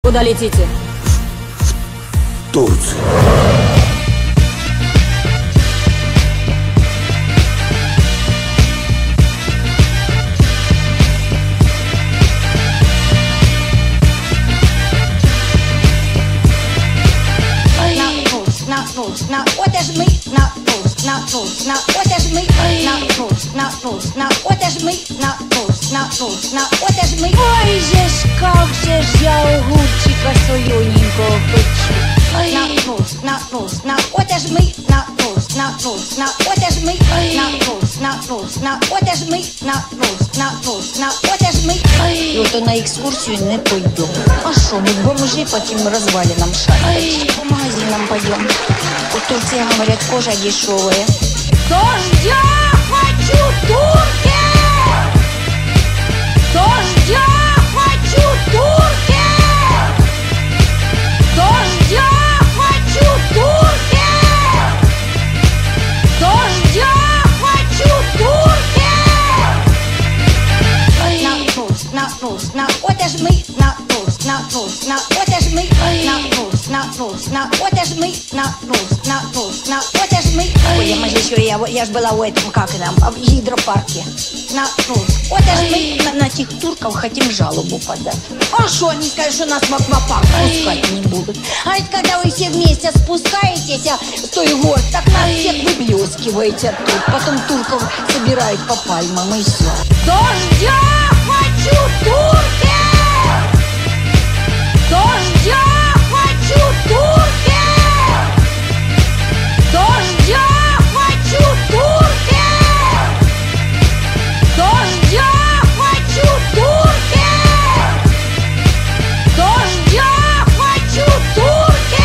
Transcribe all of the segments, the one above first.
Куда летите? В Турцию. Now what does me not post not post now what does me not post not post now what does me not post not post now what does me. Ой же ж, как же ж я огурчика солененького хочу. Not post not post now what does me not post not post now what does me not post not post now what does me not post not post now what does me. І ото на екскурсію не пойду. А що, ми бомжи по тим розвалинам шарять. По магазинам пойдем. У Турции, говорят, кожа дешевая. Дождя хочу, турки! Дождя хочу, турки! Дождя хочу, турки! Дождя хочу, турки! Not post, now what does me not post, not post, now what does me not post, not post, now what does me not post, not post, now what does me. Ой, я ж была у этом, как там, в гидропарке. Not post, what does me. На тех турков хотим жалобу подать. А что, они скажут, что нас в аквапарк Пускать не будут. А ведь когда вы все вместе спускаетесь с той горы, так нас всех выплескиваете тут. Потом турков собирают по пальмам и все. Дождя хочу, турки! Дождя хочу, турки! Дождя хочу, турки! Дождя хочу, турки! Дождя хочу, турки!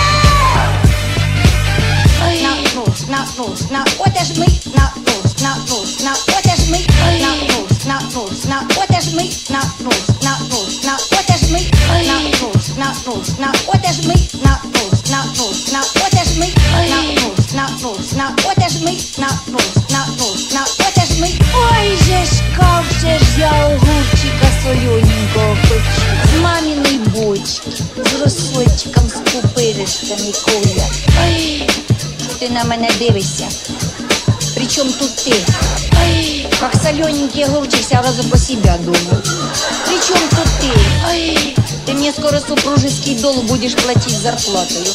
Not post, now what does me not post, not post, now what does me not post, not post, now what does me not post, not post, now what does me not post, not post, now what does me not post, not post, now what does me not post, not post, now what does me not post, not post, now what does me. Ой же ж, как же ж я огурчика солененького хочу. З маминой бочки, з розсольчиком, з пупиришками, Коля. Ой, що ти на мене дивишся? Причем тут ты? Ой, как солененький огурчик, сразу по себя думаю. Причем тут ты? Ой, ты мне скоро супружеский долг будешь платить зарплатою.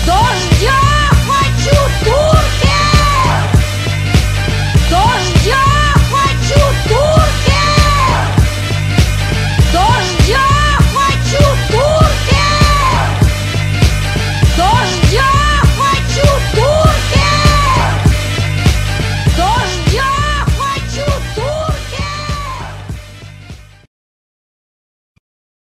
Дождя хочу, турки! Дождя